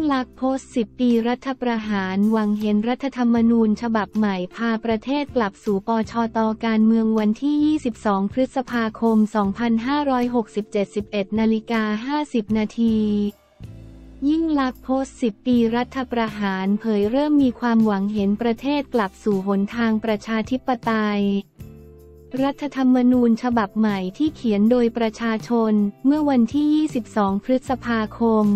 ลักษณ์โพสต์10 ปีรัฐประหารหวังเห็นรัฐธรรมนูญฉบับใหม่พาประเทศกลับสู่ปชต.การเมืองวันที่ 22 พฤษภาคม 2567 11:50 นาทียิ่งลักษณ์โพสต์ 10 ปีรัฐประหารเผยเริ่มมีความหวังเห็นประเทศกลับสู่หนทางประชาธิปไตยรัฐธรรมนูญฉบับใหม่ที่เขียนโดยประชาชนเมื่อวันที่ 22 พฤษภาคม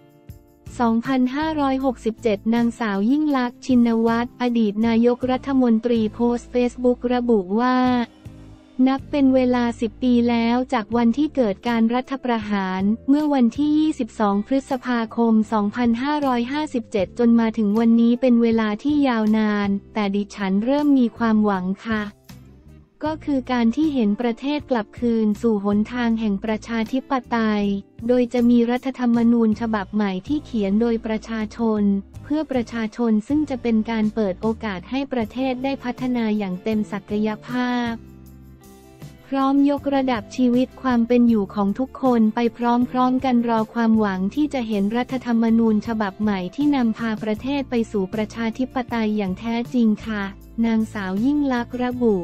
2567 นางสาวยิ่งลักษณ์ ชินวัตร อดีตนายกรัฐมนตรีโพสต์เฟซบุ๊กระบุว่านับเป็นเวลา 10 ปีแล้วจากวันที่เกิดการรัฐประหารเมื่อวันที่ 22 พฤษภาคม 2557 จนมาถึงวันนี้เป็นเวลาที่ยาวนานแต่ดิฉันเริ่มมีความหวังค่ะก็คือการที่เห็นประเทศกลับคืนสู่หนทางแห่งประชาธิปไตยโดยจะมีรัฐธรรมนูญฉบับใหม่ที่เขียนโดยประชาชนเพื่อประชาชนซึ่งจะเป็นการเปิดโอกาสให้ประเทศได้พัฒนาอย่างเต็มศักยภาพพร้อมยกระดับชีวิตความเป็นอยู่ของทุกคนไปพร้อมๆกันรอความหวังที่จะเห็นรัฐธรรมนูญฉบับใหม่ที่นำพาประเทศไปสู่ประชาธิปไตยอย่างแท้จริงค่ะนางสาวยิ่งลักษณ์ระบุ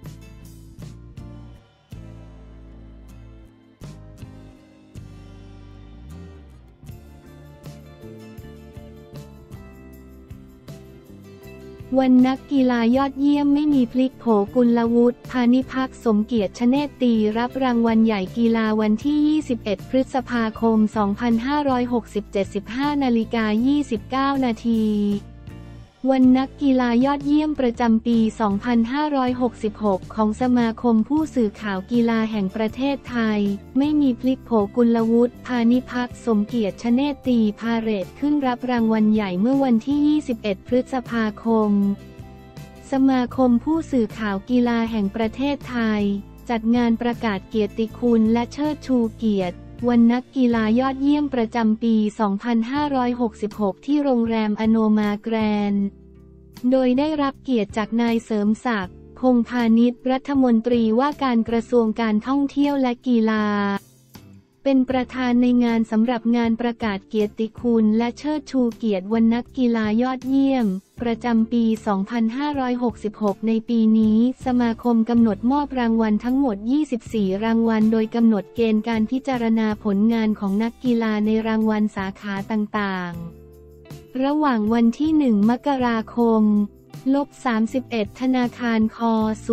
วันนักกีฬายอดเยี่ยมไม่มีพลิกโผกุลวุฒิ พานิภักดิ์ สมเกียรติ ชเนตตีรับรางวัลใหญ่กีฬาวันที่ 21 พฤษภาคม 2567 15:29 นาทีวันนักกีฬายอดเยี่ยมประจำปี 2566 ของสมาคมผู้สื่อข่าวกีฬาแห่งประเทศไทยไม่มีพลิกโผกุลวุฒิ พานิภักดิ์ สมเกียรติ ชเนตตีพาเหรดขึ้นรับรางวัลใหญ่เมื่อวันที่ 21 พฤษภาคมสมาคมผู้สื่อข่าวกีฬาแห่งประเทศไทยจัดงานประกาศเกียรติคุณและเชิดชูเกียรติวันนักกีฬายอดเยี่ยมประจำปี 2566 ที่โรงแรมอโนมาแกรนด์โดยได้รับเกียรติจากนายเสริมศักดิ์ พงษ์พานิชรัฐมนตรีว่าการกระทรวงการท่องเที่ยวและกีฬาเป็นประธานในงานสำหรับงานประกาศเกียรติคุณและเชิดชูเกียรติวันนักกีฬายอดเยี่ยมประจำปี 2566 ในปีนี้สมาคมกำหนดมอบรางวัลทั้งหมด 24 รางวัลโดยกำหนดเกณฑ์การพิจารณาผลงานของนักกีฬาในรางวัลสาขาต่างๆระหว่างวันที่ 1 มกราคม-31 ธนาคารค.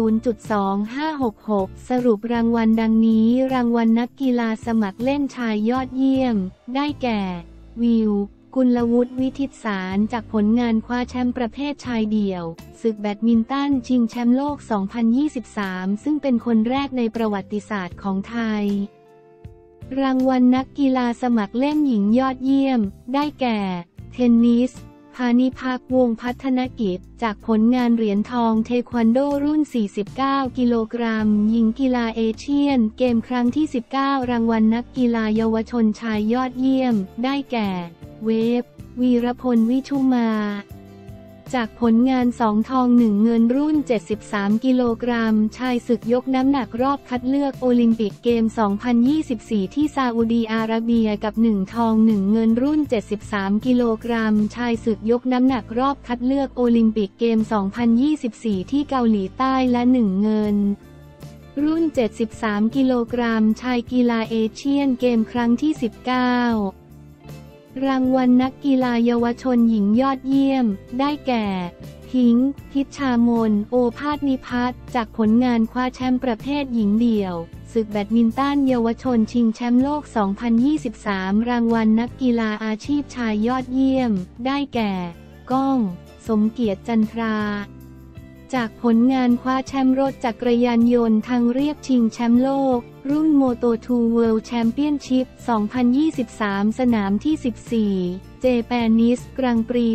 0.2566 สรุปรางวัลดังนี้รางวัลนักกีฬาสมัครเล่นชายยอดเยี่ยมได้แก่วิว กุลวุฒิ วิทิตสารจากผลงานคว้าแชมป์ประเภทชายเดี่ยวศึกแบดมินตันชิงแชมป์โลก 2023 ซึ่งเป็นคนแรกในประวัติศาสตร์ของไทยรางวัลนักกีฬาสมัครเล่นหญิงยอดเยี่ยมได้แก่เทนนิสพานิภักดิ์ วงศ์พัฒนกิจจากผลงานเหรียญทองเทควันโดรุ่น 49 กิโลกรัมหญิงกีฬาเอเชียนเกมครั้งที่ 19 รางวัลนักกีฬาเยาวชนชายยอดเยี่ยมได้แก่เวฟ วีรพล วิชุมาจากผลงาน2 ทอง 1 เงินรุ่น 73 กิโลกรัมชายศึกยกน้ำหนักรอบคัดเลือกโอลิมปิกเกม 2024 ที่ซาอุดีอาระเบียกับ1 ทอง 1 เงินรุ่น 73 กิโลกรัมชายศึกยกน้ำหนักรอบคัดเลือกโอลิมปิกเกม 2024 ที่เกาหลีใต้และ1 เงินรุ่น 73 กิโลกรัมชายกีฬาเอเชียนเกมครั้งที่ 19รางวัลนักกีฬาเยาวชนหญิงยอดเยี่ยมได้แก่พิงค์ พิชชามน โอภาสนิพัฒน์จากผลงานคว้าแชมป์ประเภทหญิงเดี่ยวศึกแบดมินตันเยาวชนชิงแชมป์โลก 2023 รางวัลนักกีฬาอาชีพชายยอดเยี่ยมได้แก่ก้อง สมเกียรติ จันทราจากผลงานคว้าแชมป์รถจักรยานยนต์ทางเรียบชิงแชมป์โลกรุ่น Moto2 World Championship 2023 สนามที่ 14 Japanese Grand Prix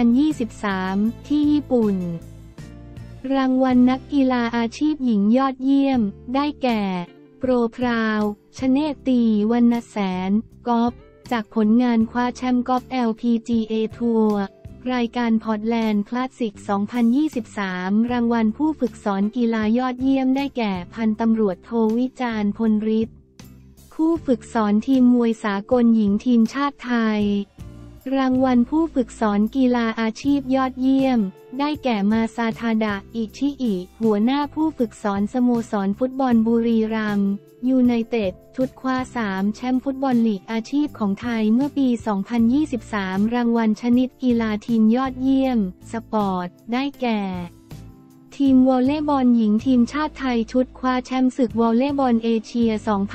2023 ที่ญี่ปุ่นรางวัลนักกีฬาอาชีพหญิงยอดเยี่ยมได้แก่โปรพราว ชเนตตี วรรณแสน กอล์ฟจากผลงานคว้าแชมป์กอล์ฟ LPGA ทัวร์รายการพอร์ตแลนด์คลาสสิก 2023 รางวัลผู้ฝึกสอนกีฬายอดเยี่ยมได้แก่พันตำรวจโทวิจารณ์ พลฤทธิ์ผู้ฝึกสอนทีมมวยสากลหญิงทีมชาติไทยรางวัลผู้ฝึกสอนกีฬาอาชีพยอดเยี่ยมได้แก่มาซาทาดะ อิชิอิ หัวหน้าผู้ฝึกสอนสโมสรฟุตบอลบุรีรัมย์ยูไนเต็ดชุดคว้า3แชมป์ฟุตบอลลีกอาชีพของไทยเมื่อปี 2023 รางวัลชนิดกีฬาทีมยอดเยี่ยมสปอร์ตได้แก่ทีมวอลเลย์บอลหญิงทีมชาติไทยชุดคว้าแชมป์ศึกวอลเลย์บอลเอเชีย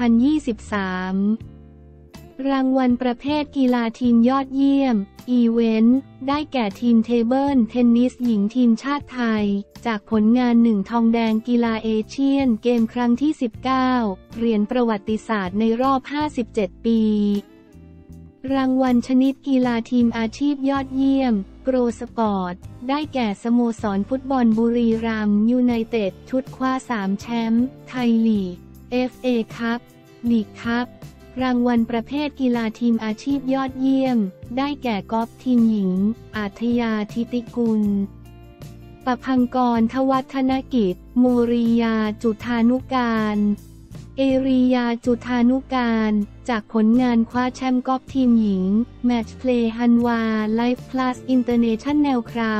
2023 รางวัลประเภทกีฬาทีมยอดเยี่ยมอีเวนต์ได้แก่ทีมเทเบิลเทนนิสหญิงทีมชาติไทยจากผลงาน1ทองแดงกีฬาเอเชียนเกมครั้งที่ 19 เหรียญประวัติศาสตร์ในรอบ 57 ปี รางวัลชนิดกีฬาทีมอาชีพยอดเยี่ยมโปรสปอร์ตได้แก่สโมสรฟุตบอลบุรีรัมย์ยูไนเต็ดชุดคว้า3แชมป์ไทยลีก FA คัพลีกคัพรางวัลประเภทกีฬาทีมอาชีพยอดเยี่ยมได้แก่กอล์ฟทีมหญิงอาทยาธิติกุลประภังกรทวัฒนกิจโมริยาจุฑานุการเอริยาจุฑานุการจากผลงานคว้าแชมป์กอล์ฟทีมหญิงแมตช์เพลย์ฮันวาไลฟ์พลัสอินเตอร์เนชั่นแนลคราว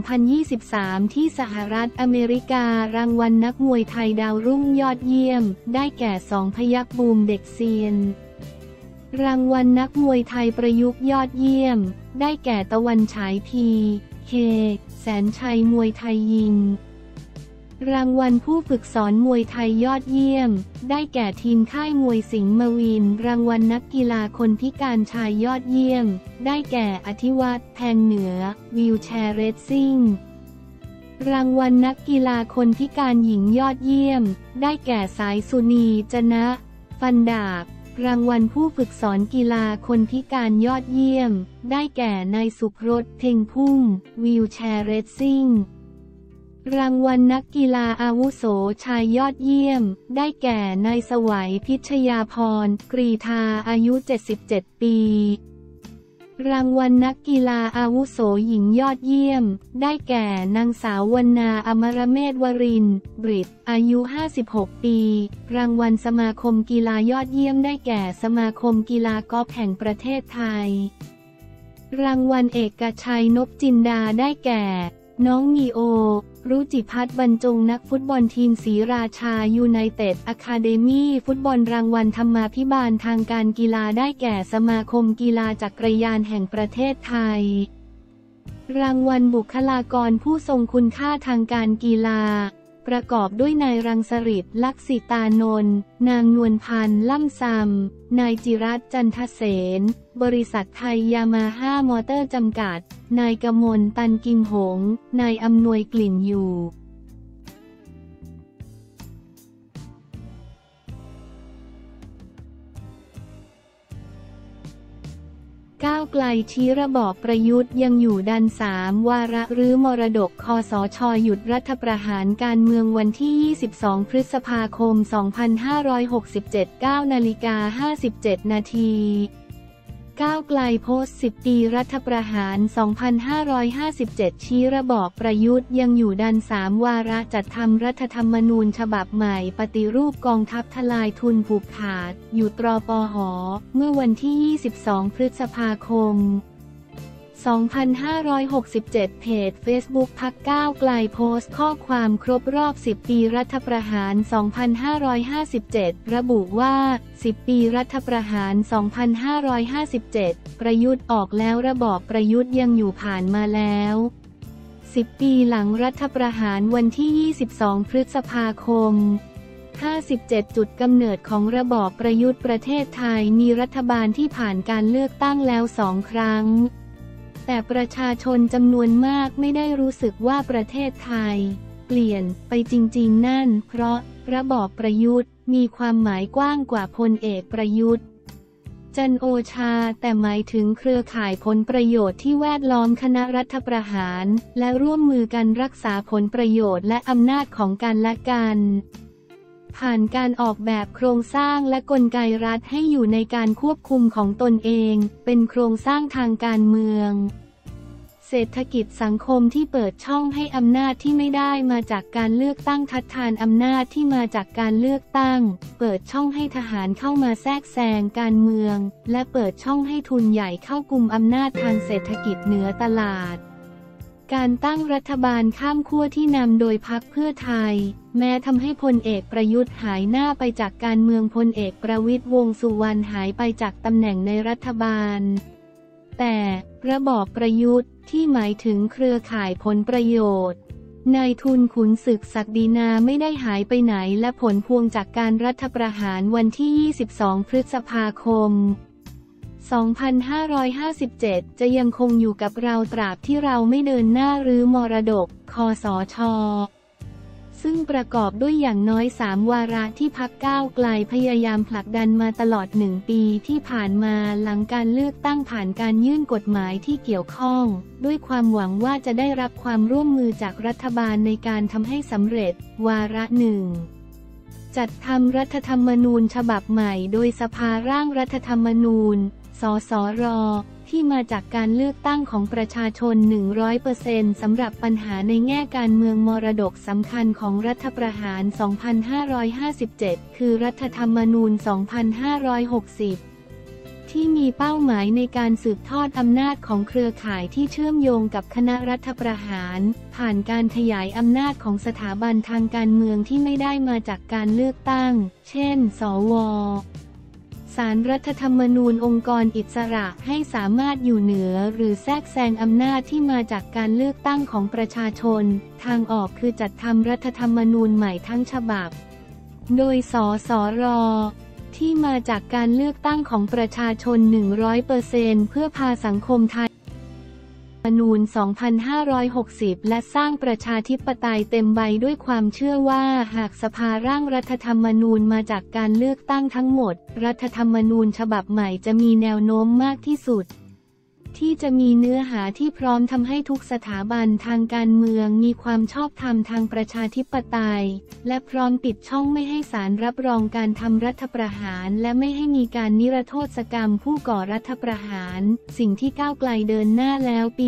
2023 ที่สหรัฐอเมริการางวัลนักมวยไทยดาวรุ่งยอดเยี่ยมได้แก่2พยัคฆ์บูมเด็กเซียนรางวัลนักมวยไทยประยุกต์ยอดเยี่ยมได้แก่ตะวันฉายพีเคแสนชัยมวยไทยยิมรางวัลผู้ฝึกสอนมวยไทยยอดเยี่ยมได้แก่ทีมค่ายมวยสิงห์มาวินรางวัลนักกีฬาคนพิการชายยอดเยี่ยมได้แก่อธิวัฒน์แพงเหนือวีลแชร์เรซซิ่งรางวัลนักกีฬาคนพิการหญิงยอดเยี่ยมได้แก่สายสุนีจนะฟันดาบรางวัลผู้ฝึกสอนกีฬาคนพิการยอดเยี่ยมได้แก่นายสุพรสเพ็งพุ่มวีลแชร์เรซซิ่งรางวัลนักกีฬาอาวุโสชายยอดเยี่ยมได้แก่นายสวัยพิชยาพรกรีธาอายุ 77 ปีรางวัลนักกีฬาอาวุโสหญิงยอดเยี่ยมได้แก่นางสาววรรณาอมรเมธวรินทร์บริตอายุ 56 ปีรางวัลสมาคมกีฬายอดเยี่ยมได้แก่สมาคมกีฬากอล์ฟแห่งประเทศไทยรางวัลเอกชัยนพจินดาได้แก่น้องนีโอรุจิพัฒน์บรรจงนักฟุตบอลทีมศรีราชายูไนเต็ดอะคาเดมี่ฟุตบอลรางวัลธรรมาภิบาลทางการกีฬาได้แก่สมาคมกีฬาจักรยานแห่งประเทศไทยรางวัลบุคลากรผู้ทรงคุณค่าทางการกีฬาประกอบด้วยนายรังสฤทธิ์ลักษิตานนท์นางนวลพันธ์ล่ำซำนายจิรัตน์จันทเสนบริษัทไทยยามาฮ่ามอเตอร์จำกัดนายกมลตันกิมหงส์นายอำนวยกลิ่นอยู่ก้าวไกลชี้ระบอบประยุทธ์ยังอยู่ดัน3วาระรื้อมรดกคสช.หยุดรัฐประหารการเมืองวันที่ 22 พฤษภาคม 2567 9:57 นาทีก้าวไกลโพสต์10 ปีรัฐประหาร 2557 ชี้ระบอบประยุทธ์ยังอยู่ดัน3วาระจัดทำรัฐธรรมนูญฉบับใหม่ปฏิรูปกองทัพทลายทุนผูกขาดอยู่ตรปห.เมื่อวันที่ 22 พฤษภาคม 2567 เพจ Facebook พรรคก้าวไกลโพสต์ข้อความครบรอบ 10 ปีรัฐประหาร 2557 ระบุว่า 10 ปีรัฐประหาร 2557 ประยุทธ์ออกแล้วระบอบประยุทธ์ยังอยู่ผ่านมาแล้ว 10 ปีหลังรัฐประหารวันที่ 22 พฤษภาคม 57 จุดกำเนิดของระบอบประยุทธ์ประเทศไทยมีรัฐบาลที่ผ่านการเลือกตั้งแล้ว2 ครั้งแต่ประชาชนจำนวนมากไม่ได้รู้สึกว่าประเทศไทยเปลี่ยนไปจริงๆนั่นเพราะระบอบประยุทธ์มีความหมายกว้างกว่าพลเอกประยุทธ์จันทร์โอชาแต่หมายถึงเครือข่ายผลประโยชน์ที่แวดล้อมคณะรัฐประหารและร่วมมือกันรักษาผลประโยชน์และอำนาจของกันและกันผ่านการออกแบบโครงสร้างและกลไกรัฐให้อยู่ในการควบคุมของตนเองเป็นโครงสร้างทางการเมืองเศรษฐกิจสังคมที่เปิดช่องให้อำนาจที่ไม่ได้มาจากการเลือกตั้งทัดทานอำนาจที่มาจากการเลือกตั้งเปิดช่องให้ทหารเข้ามาแทรกแซงการเมืองและเปิดช่องให้ทุนใหญ่เข้ากุมอำนาจทางเศรษฐกิจเหนือตลาดการตั้งรัฐบาลข้ามขั้วที่นำโดยพรรคเพื่อไทยแม้ทำให้พลเอกประยุทธ์หายหน้าไปจากการเมืองพลเอกประวิตรวงษ์สุวรรณหายไปจากตำแหน่งในรัฐบาลแต่ระบอบประยุทธ์ที่หมายถึงเครือข่ายผลประโยชน์นายทุนขุนศึกศักดินาไม่ได้หายไปไหนและผลพวงจากการรัฐประหารวันที่ 22 พฤษภาคม 2557 จะยังคงอยู่กับเราตราบที่เราไม่เดินหน้ารื้อมรดก คสช.ซึ่งประกอบด้วยอย่างน้อย3วาระที่พรรคก้าวไกลพยายามผลักดันมาตลอด1 ปีที่ผ่านมาหลังการเลือกตั้งผ่านการยื่นกฎหมายที่เกี่ยวข้องด้วยความหวังว่าจะได้รับความร่วมมือจากรัฐบาลในการทำให้สำเร็จวาระหนึ่งจัดทำรัฐธรรมนูญฉบับใหม่โดยสภาร่างรัฐธรรมนูญสสร.ที่มาจากการเลือกตั้งของประชาชน 100% สำหรับปัญหาในแง่การเมืองมรดกสำคัญของรัฐประหาร 2557 คือรัฐธรรมนูญ 2560 ที่มีเป้าหมายในการสืบทอดอำนาจของเครือข่ายที่เชื่อมโยงกับคณะรัฐประหารผ่านการขยายอำนาจของสถาบันทางการเมืองที่ไม่ได้มาจากการเลือกตั้งเช่น สว.ศาลรัฐธรรมนูญองค์กรอิสระให้สามารถอยู่เหนือหรือแทรกแซงอำนาจที่มาจากการเลือกตั้งของประชาชนทางออกคือจัดทำรัฐธรรมนูญใหม่ทั้งฉบับโดยสสร.ที่มาจากการเลือกตั้งของประชาชน 100% เพื่อพาสังคมไทยรัฐธรรมนูญ 2560 และสร้างประชาธิปไตยเต็มใบด้วยความเชื่อว่าหากสภาร่างรัฐธรรมนูญมาจากการเลือกตั้งทั้งหมดรัฐธรรมนูญฉบับใหม่จะมีแนวโน้มมากที่สุดที่จะมีเนื้อหาที่พร้อมทำให้ทุกสถาบันทางการเมืองมีความชอบธรรมทางประชาธิปไตยและพร้อมปิดช่องไม่ให้ศาลรับรองการทำรัฐประหารและไม่ให้มีการนิรโทษกรรมผู้ก่อรัฐประหารสิ่งที่ก้าวไกลเดินหน้าแล้วปี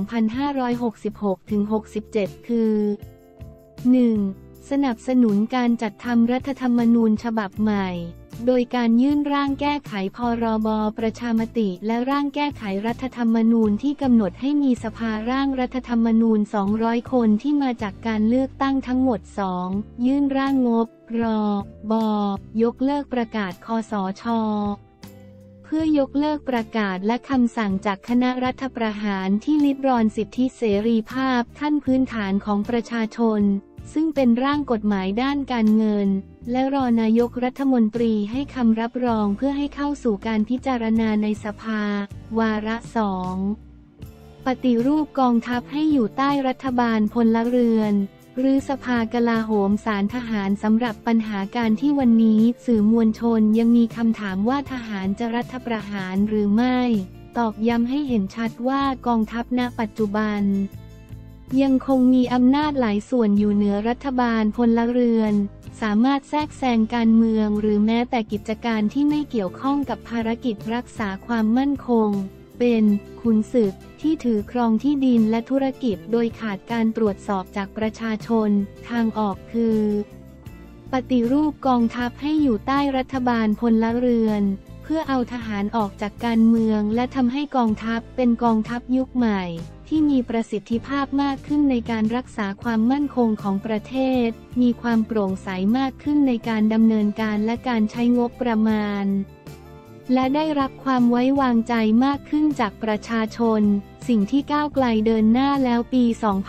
2566-67 คือ 1. สนับสนุนการจัดทำรัฐธรรมนูญฉบับใหม่โดยการยื่นร่างแก้ไขพรบ.ประชามติและร่างแก้ไขรัฐธรรมนูญที่กำหนดให้มีสภาร่างรัฐธรรมนูญ 200 คนที่มาจากการเลือกตั้งทั้งหมด 2. ยื่นร่างงบรบ.ยกเลิกประกาศคสช.เพื่อยกเลิกประกาศและคำสั่งจากคณะรัฐประหารที่ลิดรอนสิทธิเสรีภาพขั้นพื้นฐานของประชาชนซึ่งเป็นร่างกฎหมายด้านการเงินและรอนายกรัฐมนตรีให้คำรับรองเพื่อให้เข้าสู่การพิจารณาในสภาวาระ 2. ปฏิรูปกองทัพให้อยู่ใต้รัฐบาลพลเรือนหรือสภากลาโหมศาลทหารสำหรับปัญหาการที่วันนี้สื่อมวลชนยังมีคำถามว่าทหารจะรัฐประหารหรือไม่ตอกย้ำให้เห็นชัดว่ากองทัพณปัจจุบันยังคงมีอำนาจหลายส่วนอยู่เหนือรัฐบาลพลเรือนสามารถแทรกแซงการเมืองหรือแม้แต่กิจการที่ไม่เกี่ยวข้องกับภารกิจรักษาความมั่นคงเป็นขุนศึกที่ถือครองที่ดินและธุรกิจโดยขาดการตรวจสอบจากประชาชนทางออกคือปฏิรูปกองทัพให้อยู่ใต้รัฐบาลพลเรือนเพื่อเอาทหารออกจากการเมืองและทำให้กองทัพเป็นกองทัพยุคใหม่ที่มีประสิทธิภาพมากขึ้นในการรักษาความมั่นคงของประเทศมีความโปร่งใสมากขึ้นในการดำเนินการและการใช้งบประมาณและได้รับความไว้วางใจมากขึ้นจากประชาชนสิ่งที่ก้าวไกลเดินหน้าแล้วปี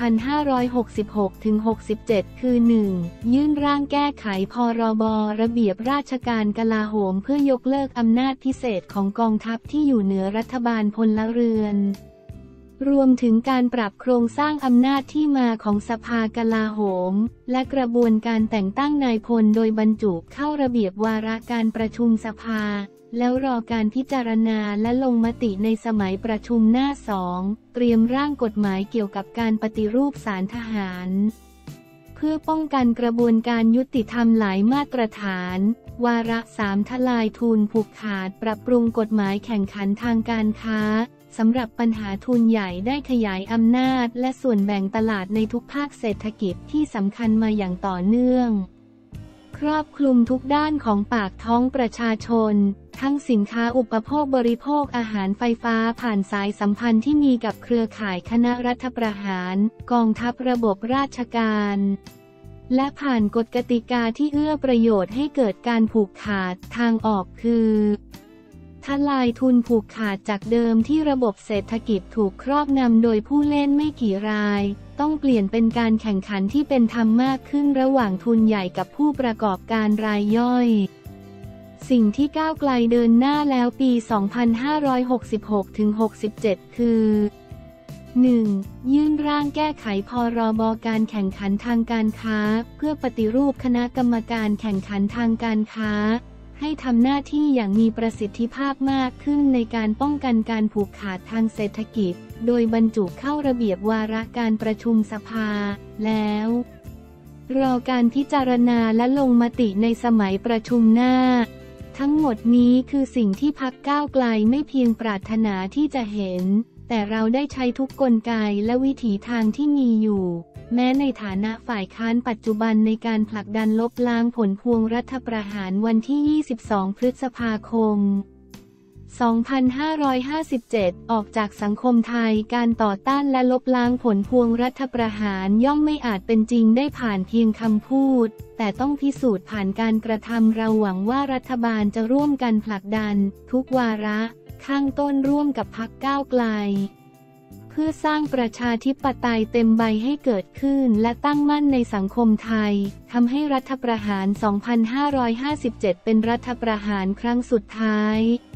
2566-67 คือ 1. ยื่นร่างแก้ไขพรบ.ระเบียบราชการกลาโหมเพื่อยกเลิกอำนาจพิเศษของกองทัพที่อยู่เหนือรัฐบาลพลเรือนรวมถึงการปรับโครงสร้างอำนาจที่มาของสภากลาโหมและกระบวนการแต่งตั้งนายพลโดยบรรจุเข้าระเบียบวาระการประชุมสภาแล้วรอการพิจารณาและลงมติในสมัยประชุมหน้า 2 เตรียมร่างกฎหมายเกี่ยวกับการปฏิรูปศาลทหารเพื่อป้องกันกระบวนการยุติธรรมหลายมาตรฐานวาระ 3 ทลายทุนผูกขาดปรับปรุงกฎหมายแข่งขันทางการค้าสำหรับปัญหาทุนใหญ่ได้ขยายอำนาจและส่วนแบ่งตลาดในทุกภาคเศรษฐกิจที่สำคัญมาอย่างต่อเนื่องครอบคลุมทุกด้านของปากท้องประชาชนทั้งสินค้าอุปโภคบริโภคอาหารไฟฟ้าผ่านสายสัมพันธ์ที่มีกับเครือข่ายคณะรัฐประหารกองทัพระบบราชการและผ่านกฎกติกาที่เอื้อประโยชน์ให้เกิดการผูกขาดทางออกคือทลายทุนผูกขาดจากเดิมที่ระบบเศรษฐกิจถูกครอบงำโดยผู้เล่นไม่กี่รายต้องเปลี่ยนเป็นการแข่งขันที่เป็นธรรมมากขึ้นระหว่างทุนใหญ่กับผู้ประกอบการรายย่อยสิ่งที่ก้าวไกลเดินหน้าแล้วปี 2566-67 คือ 1. ยื่นร่างแก้ไขพรบการแข่งขันทางการค้าเพื่อปฏิรูปคณะกรรมการแข่งขันทางการค้าให้ทำหน้าที่อย่างมีประสิทธิภาพมากขึ้นในการป้องกันการผูกขาดทางเศรษฐกิจโดยบรรจุเข้าระเบียบวาระการประชุมสภาแล้วรอการพิจารณาและลงมติในสมัยประชุมหน้าทั้งหมดนี้คือสิ่งที่พรรคก้าวไกลไม่เพียงปรารถนาที่จะเห็นแต่เราได้ใช้ทุกกลไกและวิถีทางที่มีอยู่แม้ในฐานะฝ่ายค้านปัจจุบันในการผลักดันลบล้างผลพวงรัฐประหารวันที่ 22 พฤษภาคม 2557 ออกจากสังคมไทยการต่อต้านและลบล้างผลพวงรัฐประหารย่อมไม่อาจเป็นจริงได้ผ่านเพียงคำพูดแต่ต้องพิสูจน์ผ่านการกระทำเราหวังว่ารัฐบาลจะร่วมกันผลักดันทุกวาระข้างต้นร่วมกับพรรคก้าวไกลเพื่อสร้างประชาธิปไตยเต็มใบให้เกิดขึ้นและตั้งมั่นในสังคมไทยทำให้รัฐประหาร 2557 เป็นรัฐประหารครั้งสุดท้าย